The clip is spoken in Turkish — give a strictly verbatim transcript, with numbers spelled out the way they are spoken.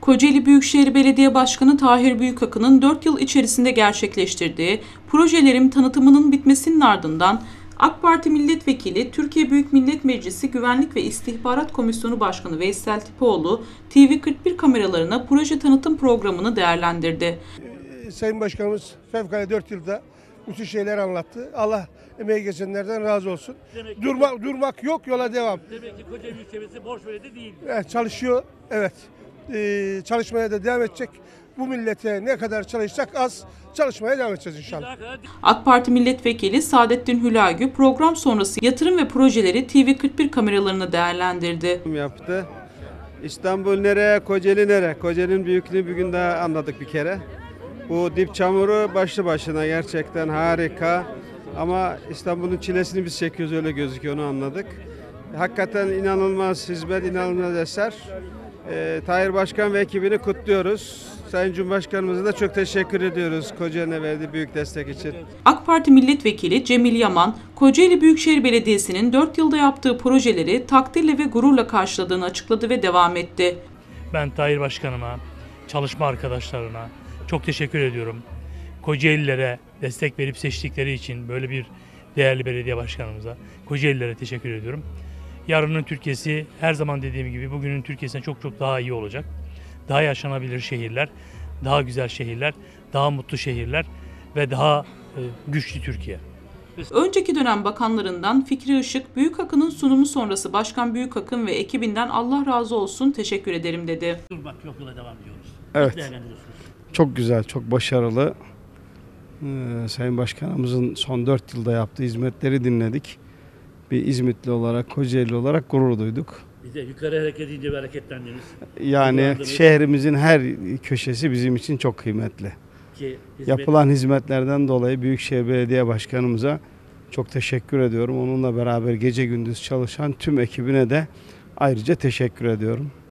Kocaeli Büyükşehir Belediye Başkanı Tahir Büyükakın'ın dört yıl içerisinde gerçekleştirdiği projelerin tanıtımının bitmesinin ardından AK Parti Milletvekili, Türkiye Büyük Millet Meclisi Güvenlik ve İstihbarat Komisyonu Başkanı Veysel Tipoğlu, T V kırk bir kameralarına proje tanıtım programını değerlendirdi. Sayın Başkanımız fevkalade dört yılda müthiş şeyler anlattı. Allah emeği geçenlerden razı olsun. Demek durmak durmak yok, yola devam. Demek ki Kocaeli Büyükşehir'si borç veredi değil. Evet, çalışıyor, evet. Ee, çalışmaya da devam edecek. Bu millete ne kadar çalışsak az, çalışmaya devam edeceğiz inşallah. AK Parti Milletvekili Saadettin Hülagü program sonrası yatırım ve projeleri T V kırk bir kameralarına değerlendirdi. Yaptı. İstanbul nereye, Kocaeli nereye? Kocaeli'nin büyüklüğünü bugün daha anladık bir kere. Bu dip çamuru başlı başına gerçekten harika. Ama İstanbul'un çilesini biz çekiyoruz, öyle gözüküyor, onu anladık. Hakikaten inanılmaz hizmet, inanılmaz eser. Ee, Tahir Başkan ve ekibini kutluyoruz. Sayın Cumhurbaşkanımıza da çok teşekkür ediyoruz Kocaeli'ne verdiği büyük destek için. AK Parti Milletvekili Cemil Yaman, Kocaeli Büyükşehir Belediyesi'nin dört yılda yaptığı projeleri takdirle ve gururla karşıladığını açıkladı ve devam etti. Ben Tahir Başkanıma, çalışma arkadaşlarına çok teşekkür ediyorum. Kocaeli'lere destek verip seçtikleri için böyle bir değerli belediye başkanımıza, Kocaeli'lere teşekkür ediyorum. Yarının Türkiye'si her zaman dediğim gibi bugünün Türkiye'sinden çok çok daha iyi olacak. Daha yaşanabilir şehirler, daha güzel şehirler, daha mutlu şehirler ve daha e, güçlü Türkiye. Önceki dönem bakanlarından Fikri Işık, Büyükakın'ın sunumu sonrası Başkan Büyükakın ve ekibinden Allah razı olsun, teşekkür ederim dedi. Durmak yok, yola devam ediyoruz. Evet. Çok güzel, çok başarılı. Ee, Sayın Başkanımızın son dört yılda yaptığı hizmetleri dinledik. Bir İzmitli olarak, Kocaeli olarak gurur duyduk. Biz de yukarı hareket edince bir hareketlendiniz. Yani şehrimizin her köşesi bizim için çok kıymetli. Ki hizmet... Yapılan hizmetlerden dolayı Büyükşehir Belediye Başkanımıza çok teşekkür ediyorum. Onunla beraber gece gündüz çalışan tüm ekibine de ayrıca teşekkür ediyorum.